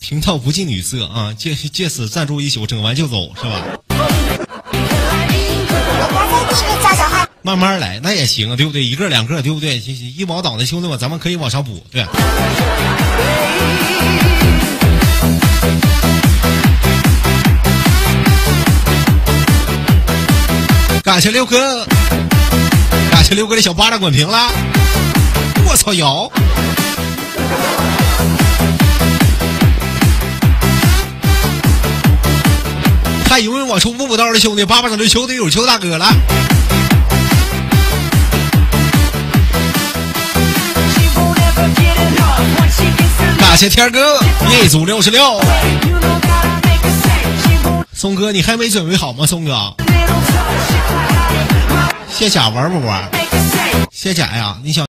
听到不近女色啊，借此暂住一宿，整完就走是吧？慢慢来，那也行啊，对不对？一个两个，对不对？一毛党的兄弟们，咱们可以往上补，对。感谢六哥，感谢六哥的小巴掌滚屏了，我操摇！还有人往出摸不到的兄弟，巴掌的兄弟有求大哥了。感谢天哥一组66，松哥你还没准备好吗？松哥，卸甲玩不玩？卸甲呀，你想。